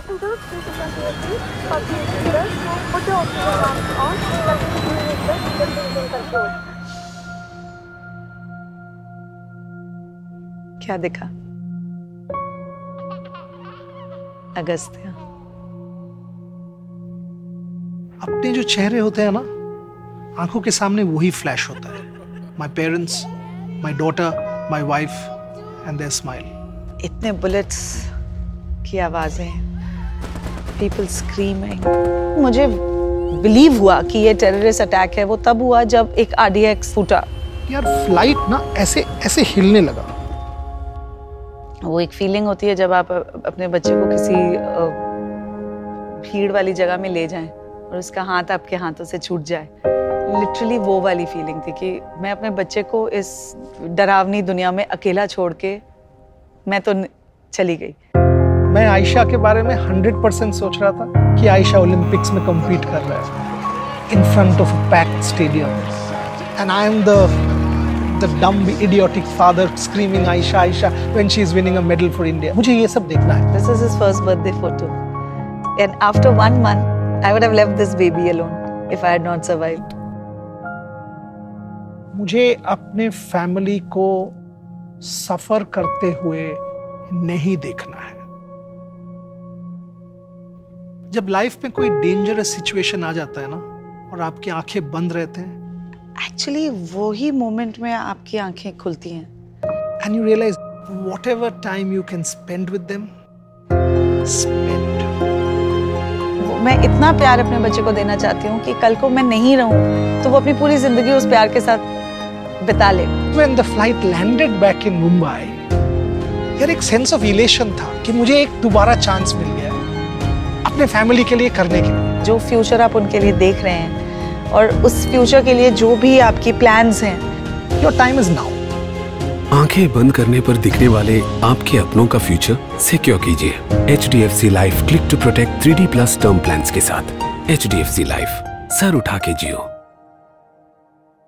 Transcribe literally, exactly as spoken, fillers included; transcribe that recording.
Passengers, please return to your seats. For the seatbelt, put your oxygen mask on. Continue doing it well. Just engine control. क्या दिखा? अगस्त्य। अपने जो चेहरे होते हैं ना, आंखों के सामने वही फ्लैश होता है। My parents, my daughter, my wife, and their smile. इतने बुलेट्स की आवाजें, people screaming. मुझे बिलीव हुआ कि ये टेररिस्ट अटैक है वो तब हुआ जब एक आर डी एक्स फूटा। यार फ्लाइट ना ऐसे ऐसे हिलने लगा। वो एक फीलिंग होती है जब आप अपने बच्चे को किसी भीड़ वाली जगह में ले जाएं और उसका हाथ आपके हाथों से छूट जाए। लिटरली वो वाली फीलिंग थी कि मैं अपने बच्चे को इस डरावनी दुनिया में अकेला छोड़ के मैं तो चली गई। मैं आयशा के बारे में हंड्रेड परसेंट सोच रहा था कि आयशा ओलंपिक्स में कम्पीट कर रहा है in front of a packed stadium and I am the the dumb idiotic father screaming Aisha Aisha when she is winning a medal for India. मुझे ये सब देखना है. This is his first birthday photo, and after one month I would have left this baby alone if I had not survived. मुझे अपने family को सफर करते हुए नहीं देखना है. जब लाइफ में कोई डेंजरस सिचुएशन आ जाता है ना और आपकी आंखें बंद रहते हैं, एक्चुअली वो ही मोमेंट में आपकी आंखें खुलती हैं and you realize whatever time you can spend with them, spend. मैं इतना प्यार अपने बच्चे को देना चाहती हूँ कि कल को मैं नहीं रहूँ तो वो अपनी पूरी जिंदगी उस प्यार के साथ बिता ले। When the flight landed back in Mumbai, यार एक सेंस ऑफ इलेशन था कि मुझे एक दोबारा चांस मिल गया अपने फैमिली के लिए करने के लिए। जो फ्यूचर आप उनके लिए देख रहे हैं और उस फ्यूचर के लिए जो भी आपकी प्लान्स हैं, योर टाइम इज नाउ। आंखें बंद करने पर दिखने वाले आपके अपनों का फ्यूचर सिक्योर कीजिए H D F C life click to protect three D plus term plans के साथ। H D F C life, सर उठा के जियो।